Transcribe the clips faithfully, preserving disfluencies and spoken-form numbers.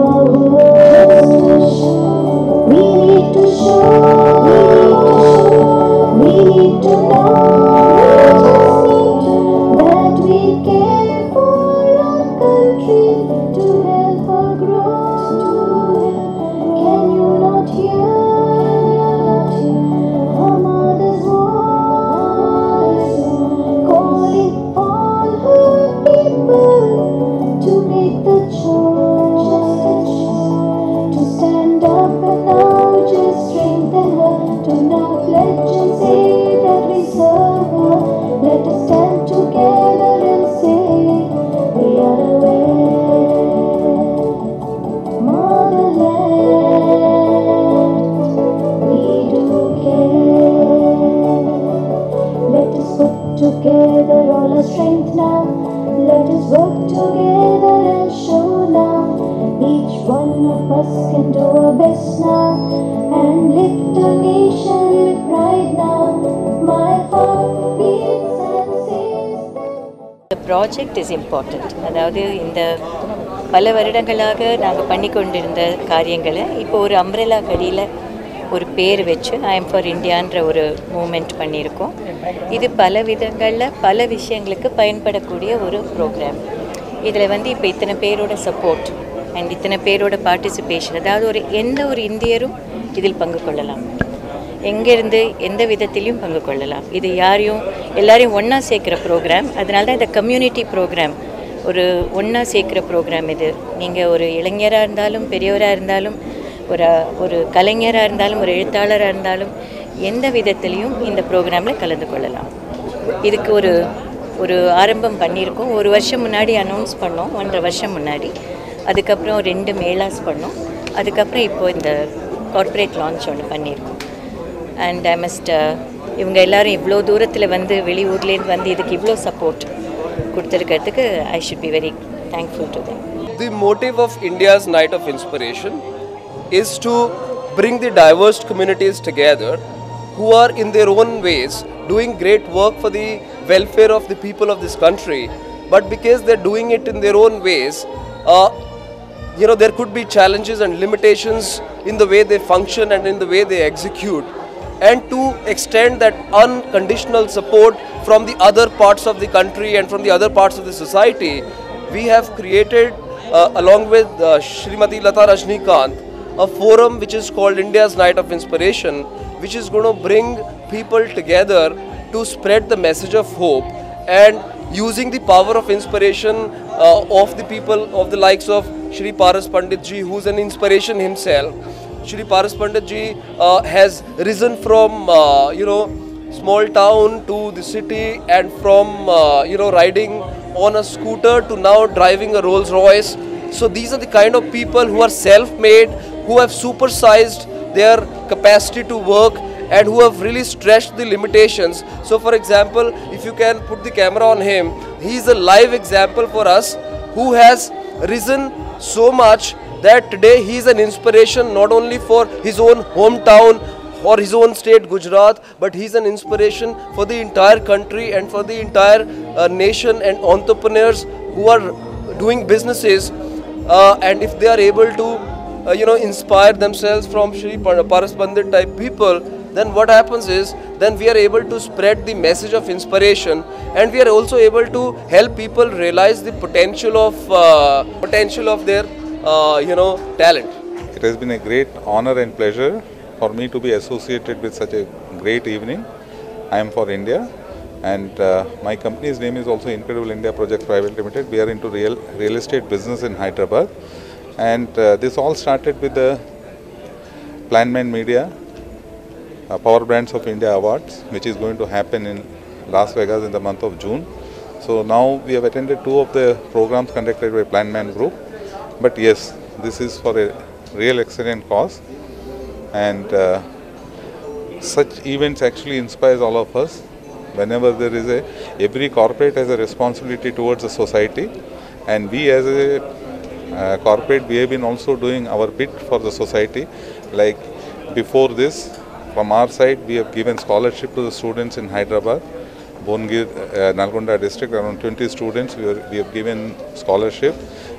Together all our strength now. Let us work together and show now. Each one of us can do our best now and lift our nation with pride now. My heart beats and says that the project is important. அதாவது இந்த பல வருடங்களாக நாங்கள் பண்ணி கொண்டிருந்த காரியங்களை இப்போ ஒரு அம்ப்ரெல்லா கடியில் ஒரு பேர் வச்சு ஐ எம் ஃபார் இந்தியான்ற ஒரு மூமெண்ட் பண்ணியிருக்கோம். இது பல விதங்களில் பல விஷயங்களுக்கு பயன்படக்கூடிய ஒரு ப்ரோக்ராம். இதில் வந்து இப்போ இத்தனை பேரோட சப்போர்ட் அண்ட் இத்தனை பேரோட பார்ட்டிசிபேஷன், அதாவது ஒரு எந்த ஒரு இந்தியரும் இதில் பங்கு கொள்ளலாம், எங்கேருந்து எந்த விதத்திலையும் பங்கு கொள்ளலாம். இது யாரையும் எல்லாரையும் ஒன்றா சேர்க்குற ப்ரோக்ராம். அதனால தான் இந்த கம்யூனிட்டி ப்ரோக்ராம், ஒரு ஒன்றா சேர்க்குற ப்ரோக்ராம் இது. நீங்கள் ஒரு இளைஞராக இருந்தாலும் பெரியவராக இருந்தாலும் ஒரு ஒரு கலைஞராக இருந்தாலும் ஒரு எழுத்தாளராக இருந்தாலும் எந்த விதத்திலையும் இந்த ப்ரோக்ராமில் கலந்து கொள்ளலாம். இதுக்கு ஒரு ஒரு ஆரம்பம் பண்ணியிருக்கோம். ஒரு வருஷம் முன்னாடி அனௌன்ஸ் பண்ணோம், ஒன்றரை வருஷம் முன்னாடி. அதுக்கப்புறம் ரெண்டு மேளாஸ் பண்ணோம். அதுக்கப்புறம் இப்போது இந்த கார்ப்பரேட் லான்ச் ஒன்று பண்ணியிருக்கோம். அண்ட் ஐ மஸ்ட் இவங்க எல்லோரும் இவ்வளோ தூரத்தில் வந்து வெளியூர்லேருந்து வந்து இதுக்கு இவ்வளோ சப்போர்ட் கொடுத்துருக்கிறதுக்கு I should be very thankful to them. The motive of India's Night of Inspiration is to bring the diverse communities together who are in their own ways doing great work for the welfare of the people of this country, but because they're doing it in their own ways, uh, you know, there could be challenges and limitations in the way they function and in the way they execute, and to extend that unconditional support from the other parts of the country and from the other parts of the society, we have created uh, along with uh, Shrimati Lata Rajnikant a forum which is called India's Night of Inspiration, which is going to bring people together to spread the message of hope and using the power of inspiration uh, of the people of the likes of Shri Paras Pandit ji, who's an inspiration himself. Shri Paras Pandit ji uh, has risen from uh, you know small town to the city, and from uh, you know riding on a scooter to now driving a Rolls Royce. So these are the kind of people who are self-made, who have supersized their capacity to work and who have really stretched the limitations. So for example, if you can put the camera on him, he is a live example for us who has risen so much that today he is an inspiration not only for his own hometown or his own state Gujarat, but he is an inspiration for the entire country and for the entire uh, nation and entrepreneurs who are doing businesses, uh, and if they are able to Uh, you know, inspire themselves from Shri Paras Pandit type people, then what happens is, then we are able to spread the message of inspiration, and we are also able to help people realize the potential of uh, potential of their uh, you know talent. It has been a great honor and pleasure for me to be associated with such a great evening. I am for India, and uh, my company's name is also Incredible India Projects Private Limited. We are into real real estate business in Hyderabad. And uh, this all started with the Planman Media uh, Power Brands of India Awards, which is going to happen in Las Vegas in the month of June. So now we have attended two of the programs conducted by Planman Group. But yes, this is for a real excellent cause, and uh, such events actually inspires all of us. Whenever there is a, every corporate has a responsibility towards the society, and we as a Uh, corporate, we have been also doing our bit for the society. Like before this, from our side, we have given scholarship to the students in Hyderabad, Bongir, uh, Nalgonda district, around twenty students we, are, we have given scholarship.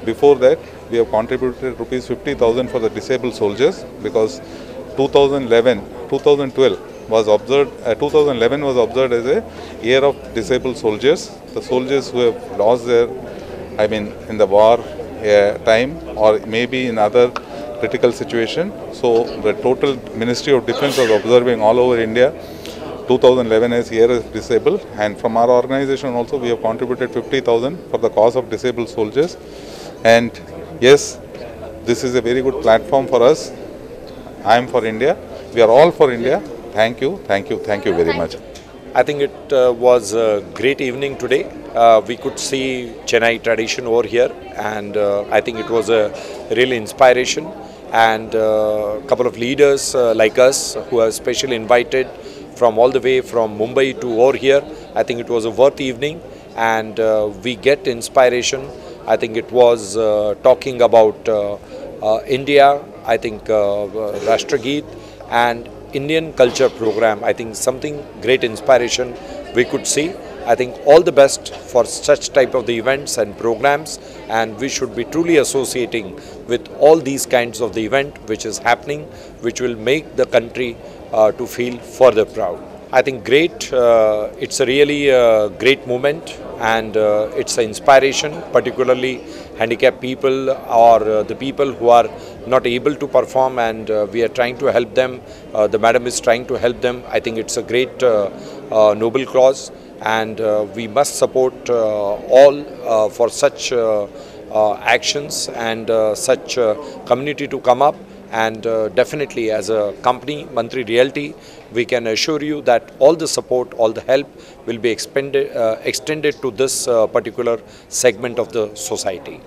before that, we have contributed rupees fifty thousand for the disabled soldiers, because two thousand eleven, two thousand twelve was observed, uh, two thousand eleven was observed as a year of disabled soldiers. The soldiers who have lost their, I mean, in the war uh, time, or maybe in other critical situation. So the total Ministry of Defence was observing all over India two thousand eleven as year as disabled, and from our organization also we have contributed fifty thousand for the cause of disabled soldiers. And yes, this is a very good platform for us. I am for India. We are all for India. Thank you, thank you, thank you very much. I think it uh, was a great evening today. Uh, we could see Chennai tradition over here, and uh, I think it was a real inspiration. And a uh, couple of leaders uh, like us who are specially invited from all the way from Mumbai to over here. I think it was a worth evening, and uh, we get inspiration. I think it was uh, talking about uh, uh, India, I think uh, Rashtrageet and Indian culture program. I think something great inspiration we could see. I think all the best for such type of the events and programs, and we should be truly associating with all these kinds of the event which is happening, which will make the country uh, to feel further proud. I think great, uh, it's a really uh, great moment, and uh, it's an inspiration, particularly handicapped people or uh, the people who are not able to perform, and uh, we are trying to help them. Uh, the madam is trying to help them. I think it's a great uh, uh, noble cause, and uh, we must support uh, all uh, for such uh, uh, actions and uh, such uh, community to come up. And uh, definitely as a company, Mantri Realty, we can assure you that all the support, all the help will be expended, uh, extended to this uh, particular segment of the society.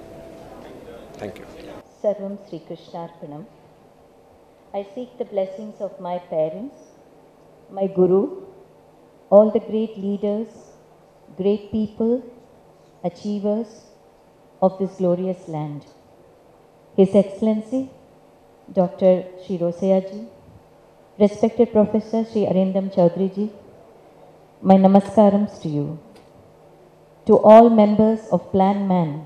Thank you. Sarvam Sri Krishnarpanam. I seek the blessings of my parents, my Guru, all the great leaders, great people, achievers of this glorious land. His Excellency, Doctor Shri Rosayaji, respected Professor Shri Arindam Chaudhary Ji, my namaskarams to you. To all members of Plan Man,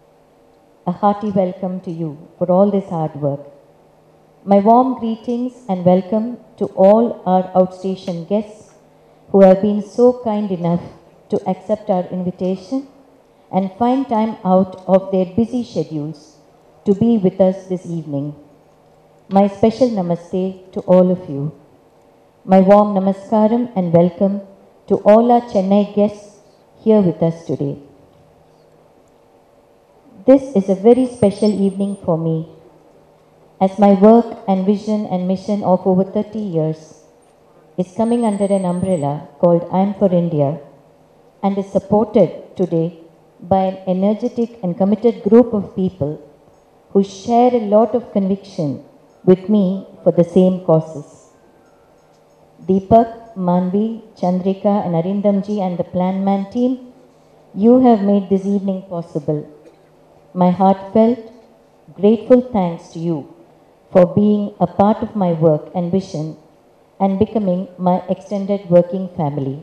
a hearty welcome to you for all this hard work. My warm greetings and welcome to all our outstation guests who have been so kind enough to accept our invitation and find time out of their busy schedules to be with us this evening. My special namaste to all of you. My warm namaskaram and welcome to all our Chennai guests here with us today. This is a very special evening for me, as my work and vision and mission of over thirty years is coming under an umbrella called I Am for India, and is supported today by an energetic and committed group of people who share a lot of conviction with me for the same causes. Deepak, Manvi, Chandrika and Arindamji and the Plan Man team, you have made this evening possible. My heartfelt, grateful thanks to you for being a part of my work and vision and becoming my extended working family.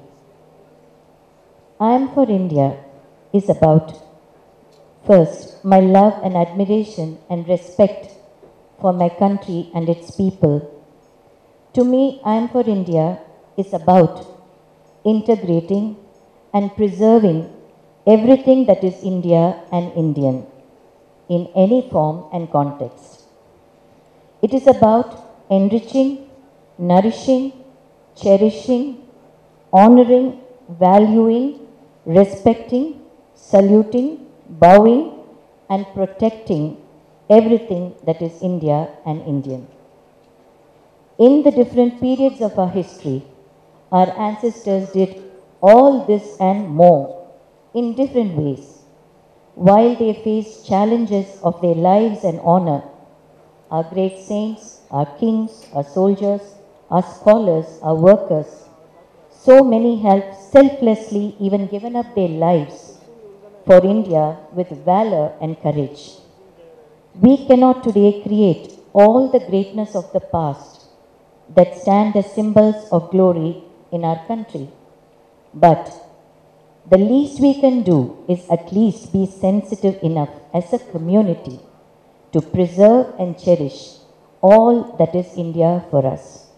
I Am for India is about, first, my love and admiration and respect for my country and its people. To me, I Am for India is about integrating and preserving everything that is India and Indian in any form and context. It is about enriching, nourishing, cherishing, honoring, valuing, respecting, saluting, bowing, and protecting everything that is India and Indian. In the different periods of our history, our ancestors did all this and more in different ways. While they faced challenges of their lives and honor, our great saints, our kings, our soldiers, our scholars, our workers, so many have selflessly even given up their lives for India with valor and courage. We cannot today create all the greatness of the past that stand as symbols of glory in our country. But The least we can do is at least be sensitive enough as a community to preserve and cherish all that is India for us.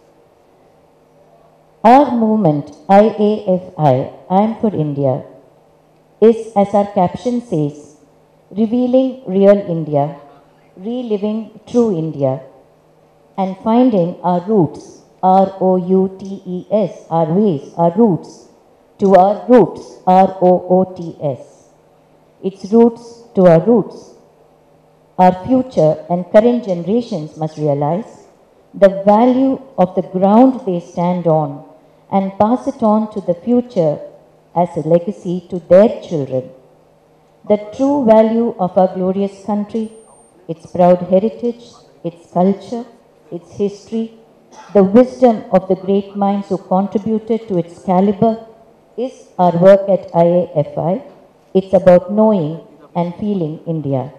Our movement, I A F I, I am for India, is, as our caption says, revealing real India, reliving true India, and finding our roots, R O U T E S, our ways, our roots, to our roots, R O O T S. Its roots to our roots. Our future and current generations must realize the value of the ground they stand on and pass it on to the future as a legacy to their children. The true value of our glorious country, its proud heritage, its culture, its history, the wisdom of the great minds who contributed to its caliber is our work at I A F I. It's about knowing and feeling India.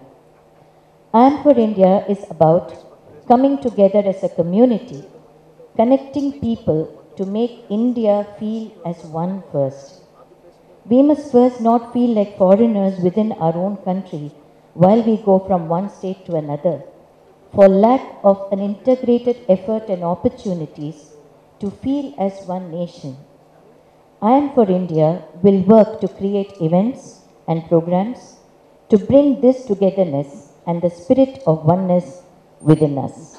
I Am for India is about coming together as a community, connecting people to make India feel as one first. We must first not feel like foreigners within our own country while we go from one state to another, for lack of an integrated effort and opportunities to feel as one nation. I Am for India will work to create events and programs to bring this togetherness and the spirit of oneness within us.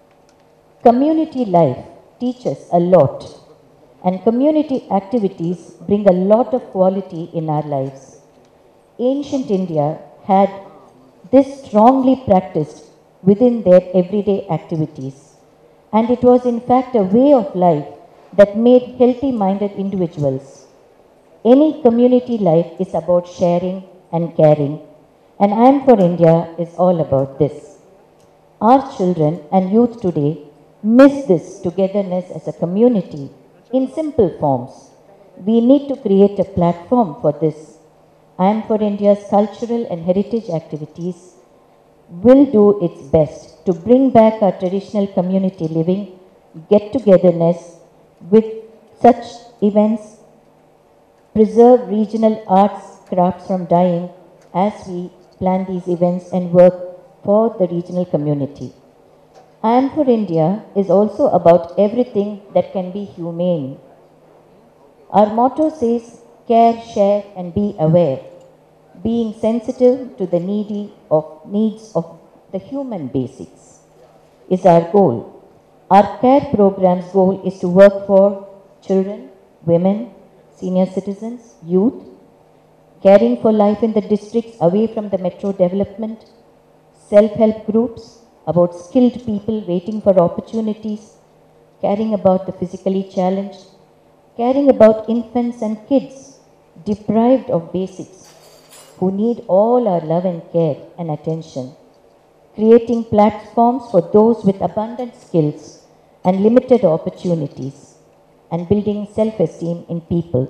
Community life teaches a lot, and community activities bring a lot of quality in our lives. Ancient India had this strongly practiced within their everyday activities, and it was in fact a way of life that made healthy-minded individuals. Any community life is about sharing and caring, and I Am for India is all about this. Our children and youth today miss this togetherness as a community in simple forms. We need to create a platform for this. I Am for India's cultural and heritage activities will do its best to bring back our traditional community living, get-togetherness with such events, preserve regional arts, crafts from dying as we plan these events and work for the regional community. I Am for India is also about everything that can be humane. Our motto says, care, share and be aware, being sensitive to the needy of needs of the human basics is our goal. Our care program's goal is to work for children, women, senior citizens, youth, caring for life in the districts away from the metro development, self-help groups, about skilled people waiting for opportunities, caring about the physically challenged, caring about infants and kids deprived of basics who need all our love and care and attention, creating platforms for those with abundant skills and limited opportunities, and building self-esteem in people.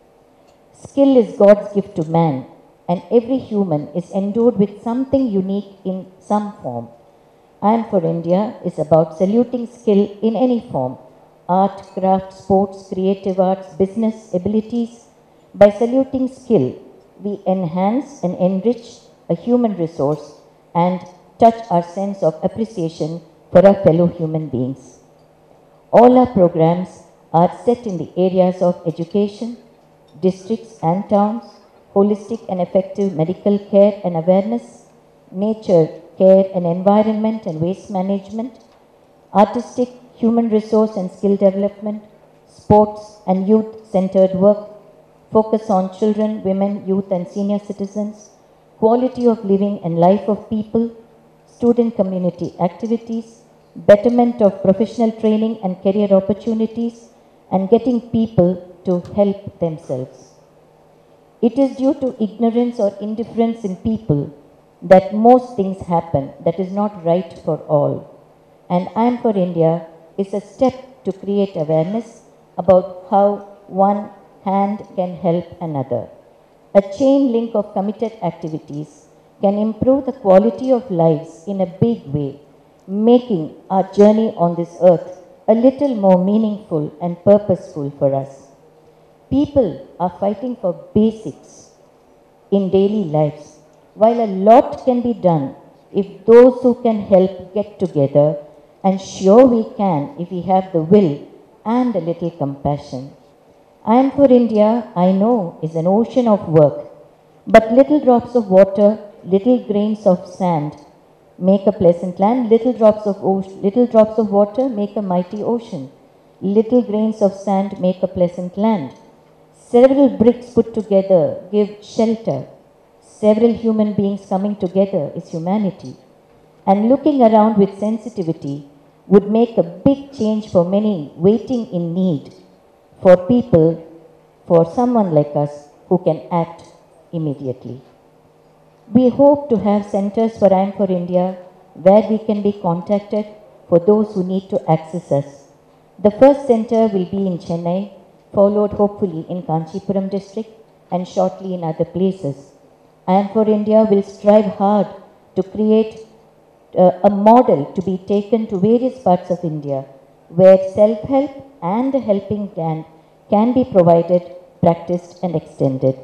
Skill is God's gift to man, and every human is endowed with something unique in some form. I Am for India is about saluting skill in any form, art, craft, sports, creative arts, business, abilities. By saluting skill, we enhance and enrich a human resource and touch our sense of appreciation for our fellow human beings. All our programs are set in the areas of education, districts and towns, holistic and effective medical care and awareness, nature, care and environment and waste management, artistic, human resource and skill development, sports and youth-centered work, focus on children, women, youth and senior citizens, quality of living and life of people, student community activities, betterment of professional training and career opportunities, and getting people to help themselves. It is due to ignorance or indifference in people that most things happen that is not right for all. And I Am for India is a step to create awareness about how one hand can help another. A chain link of committed activities can improve the quality of lives in a big way, making our journey on this earth a little more meaningful and purposeful for us. People are fighting for basics in daily lives. While a lot can be done if those who can help get together, and sure we can if we have the will and a little compassion. I am for India, I know, is an ocean of work, but little drops of water, little grains of sand make a pleasant land. Little drops of ocean, little drops of water make a mighty ocean. Little grains of sand make a pleasant land. Several bricks put together give shelter. Several human beings coming together is humanity. And looking around with sensitivity would make a big change for many waiting in need, for people, for someone like us who can act immediately. We hope to have centers for I Am for India where we can be contacted for those who need to access us. The first center will be in Chennai, followed hopefully in Kanchipuram district and shortly in other places. I Am for India will strive hard to create uh, a model to be taken to various parts of India where self-help and a helping hand can be provided, practiced and extended.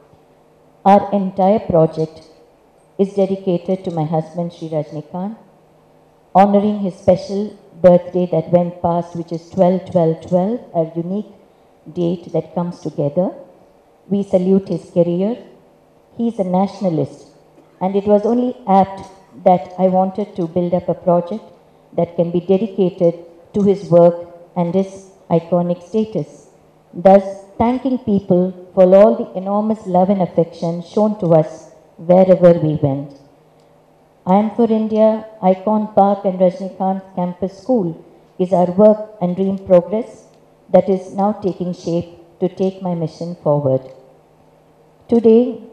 Our entire project is dedicated to my husband Sri Rajnikant, honoring his special birthday that went past, which is twelve twelve twelve, a unique date that comes together. We salute his career. He is a nationalist, and it was only apt that I wanted to build up a project that can be dedicated to his work and his iconic status, thus thanking people for all the enormous love and affection shown to us wherever we went. I Am for India, Icon Park and Rajnikant Campus School is our work and dream progress that is now taking shape to take my mission forward. Today,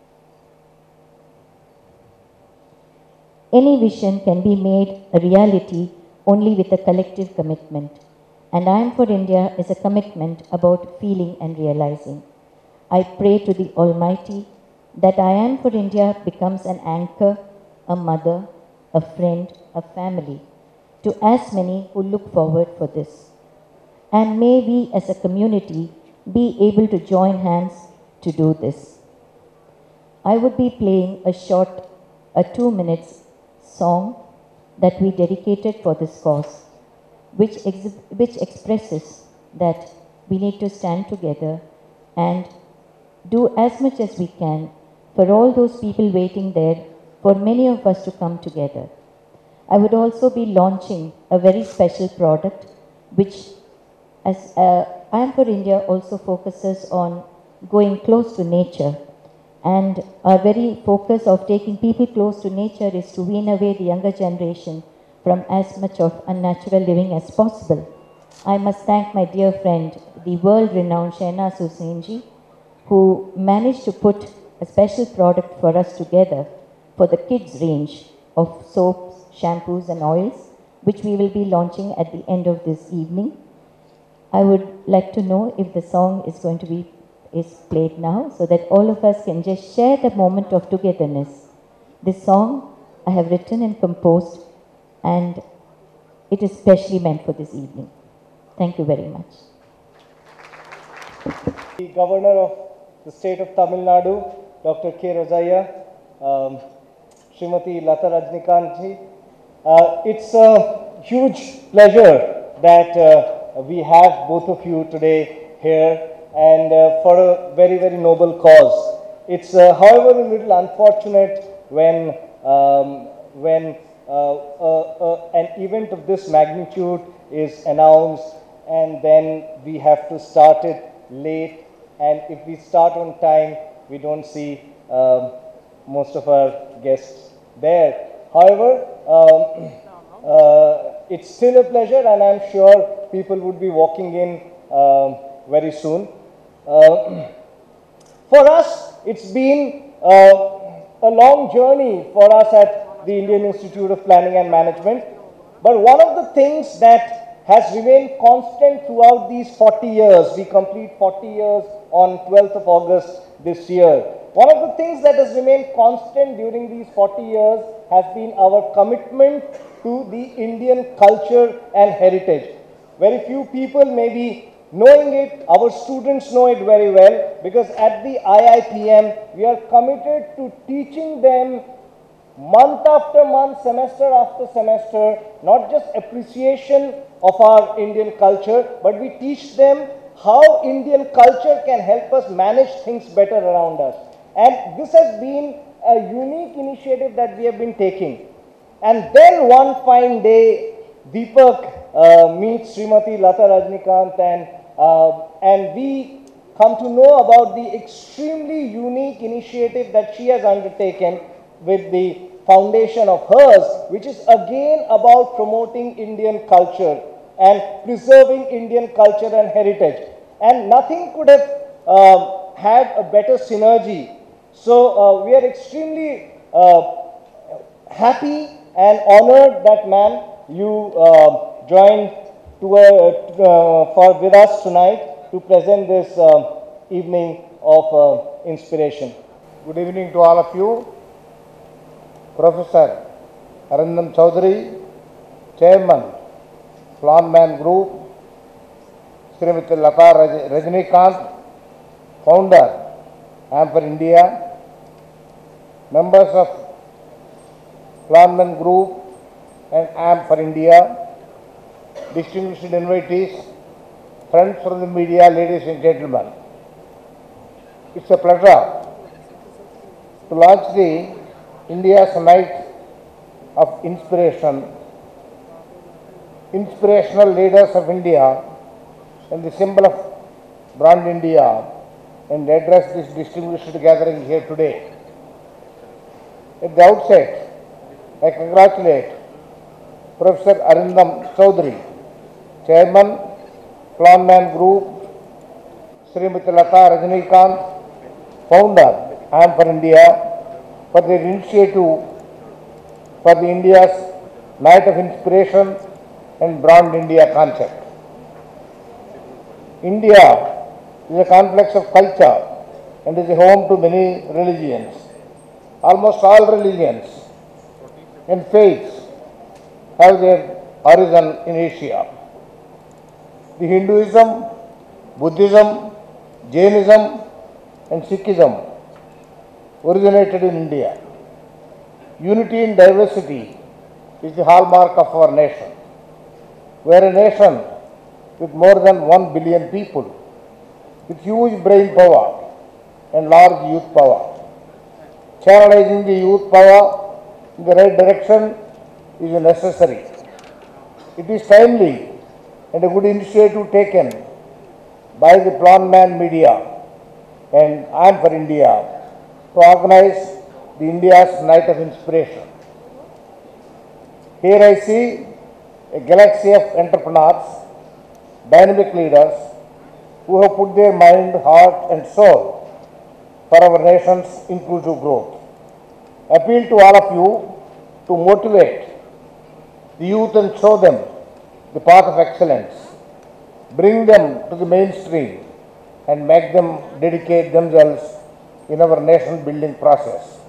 any vision can be made a reality only with a collective commitment. And I Am for India is a commitment about feeling and realizing. I pray to the Almighty that I Am for India becomes an anchor, a mother, a friend, a family to as many who look forward for this. And may we as a community be able to join hands to do this. I would be playing a short, a two minutes song that we dedicated for this cause, which, ex which expresses that we need to stand together and do as much as we can for all those people waiting there for many of us to come together. I would also be launching a very special product which, as uh, I Am for India also focuses on going close to nature, and our very focus of taking people close to nature is to wean away the younger generation from as much of unnatural living as possible. I must thank my dear friend, the world-renowned Shehnaz Hussain, who managed to put a special product for us together for the kids range of soaps, shampoos and oils, which we will be launching at the end of this evening. I would like to know if the song is going to be is played now so that all of us can just share the moment of togetherness. This song I have written and composed, and it is specially meant for this evening. Thank you very much. The Governor of the state of Tamil Nadu, Doctor K. Rosaiah, um, Srimati Lata Rajnikant ji. Uh, it's a huge pleasure that uh, we have both of you today here, and uh, for a very, very noble cause. It's, uh, however, a little unfortunate when, um, when uh, uh, uh, an event of this magnitude is announced and then we have to start it late, and if we start on time, we don't see um, most of our guests there. However, um, uh, it's still a pleasure, and I'm sure people would be walking in um, very soon. Uh, for us, it's been uh, a long journey for us at the Indian Institute of Planning and Management. But one of the things that has remained constant throughout these forty years, we complete forty years on twelfth of August this year. One of the things that has remained constant during these forty years has been our commitment to the Indian culture and heritage. Very few people maybe knowing it, our students know it very well, because at the I I P M, we are committed to teaching them month after month, semester after semester, not just appreciation of our Indian culture, but we teach them how Indian culture can help us manage things better around us. And this has been a unique initiative that we have been taking. And then one fine day, Deepak uh, meets Srimati Lata Rajnikant, and, uh, and we come to know about the extremely unique initiative that she has undertaken with the foundation of hers, which is again about promoting Indian culture and preserving Indian culture and heritage. And nothing could have uh, had a better synergy. So uh, we are extremely uh, happy and honored that, ma'am, you uh, joined to, uh, uh, for, with us tonight to present this uh, evening of uh, inspiration. Good evening to all of you. Professor Arindam Chaudhary, Chairman, Planman Group, Srimati Lata Rajnikant, Founder, I am for India, members of Planman Group and I am for India, distinguished invitees, friends from the media, ladies and gentlemen. It's a pleasure to launch the India's Night of Inspiration, inspirational leaders of India and the symbol of brand India, and address this distinguished gathering here today. At the outset, I congratulate Professor Arindam Chaudhary, Chairman, Planman Group, Srimati Lata Rajnikant, Founder, I am for India, for their initiative for the India's Night of Inspiration and Brand India concept. India is a complex of culture and is a home to many religions. Almost all religions and faiths have their origin in Asia. The Hinduism, Buddhism, Jainism and Sikhism originated in India. Unity in diversity is the hallmark of our nation. We are a nation with more than one billion people, with huge brain power and large youth power. Channelizing the youth power in the right direction is necessary. It is timely and a good initiative taken by the Planman Media and I am for India to organize the India's Night of Inspiration. Here I see a galaxy of entrepreneurs, dynamic leaders who have put their mind, heart and soul for our nation's inclusive growth. Appeal to all of you to motivate the youth and show them the path of excellence. Bring them to the mainstream and make them dedicate themselves in our nation building process.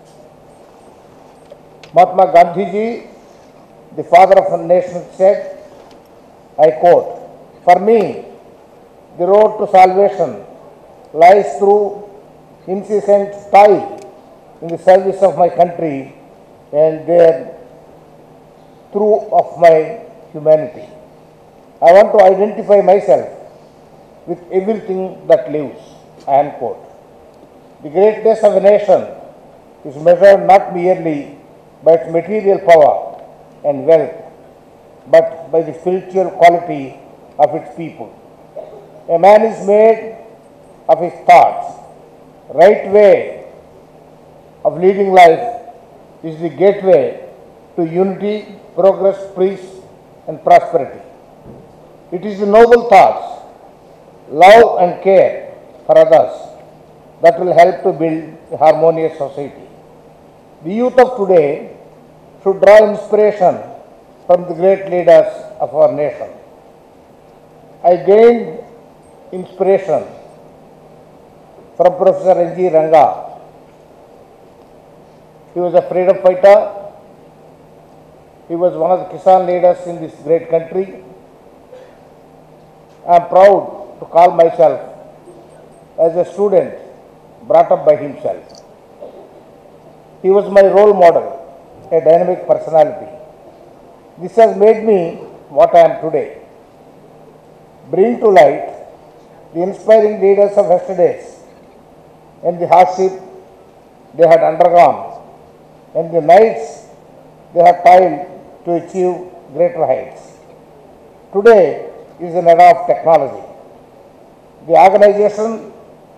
Mahatma Gandhi ji, the father of a nation, said, I quote, "For me, the road to salvation lies through incessant toil in the service of my country and there through of my humanity. I want to identify myself with everything that lives." Unquote. The greatness of a nation is measured not merely by its material power and wealth, but by the spiritual quality of its people. A man is made of his thoughts. Right way of leading life is the gateway to unity, progress, peace, and prosperity. It is the noble thoughts, love and care for others that will help to build a harmonious society. The youth of today should draw inspiration from the great leaders of our nation. I gained inspiration from Professor N G Ranga. He was a freedom fighter. He was one of the Kisan leaders in this great country. I am proud to call myself as a student brought up by himself. He was my role model, a dynamic personality. This has made me what I am today. Bring to light the inspiring leaders of yesterdays and the hardship they had undergone and the nights they have toiled to achieve greater heights. Today is an era of technology. The organization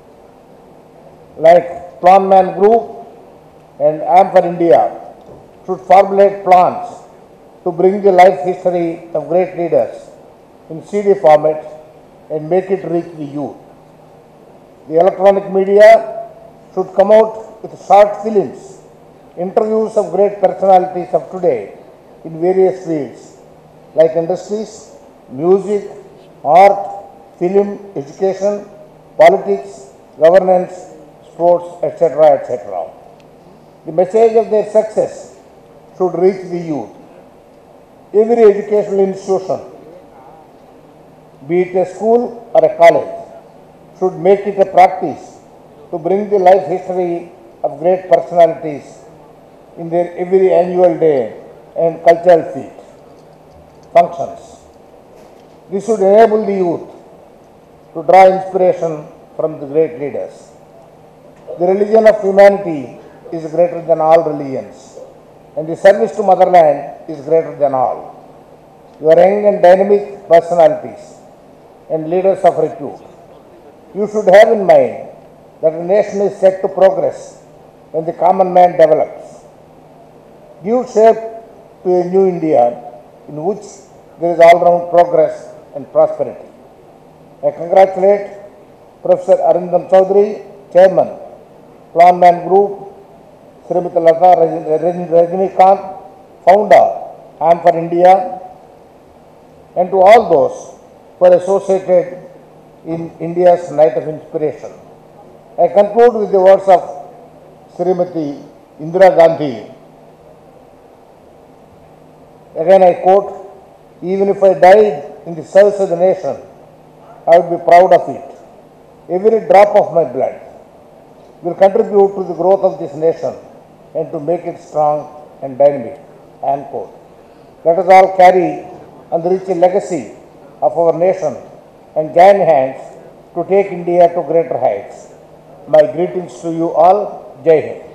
like Plan Man Group and I am for India should formulate plans to bring the life history of great leaders in C D format and make it reach the youth. The electronic media should come out with short films, interviews of great personalities of today in various fields like industries, music, art, film, education, politics, governance, sports, et cetera, et cetera. The message of their success should reach the youth. Every educational institution, be it a school or a college, should make it a practice to bring the life history of great personalities in their every annual day and cultural feat functions. This should enable the youth to draw inspiration from the great leaders. The religion of humanity is greater than all religions, and the service to motherland is greater than all. You are young and dynamic personalities and leaders of repute. You should have in mind that a nation is set to progress when the common man develops. Give shape to a new India in which there is all-round progress and prosperity. I congratulate Professor Arindam Chaudhary, Chairman, Plan Man Group, Srimati Lata Rajnikant, Founder, I am for India, and to all those who are associated in India's Night of Inspiration. I conclude with the words of Srimati Indira Gandhi. Again I quote, "Even if I died in the service of the nation, I would be proud of it. Every drop of my blood will contribute to the growth of this nation and to make it strong and dynamic." End quote. Let us all carry on the rich legacy of our nation and join hands to take India to greater heights. My greetings to you all. Jai Hind.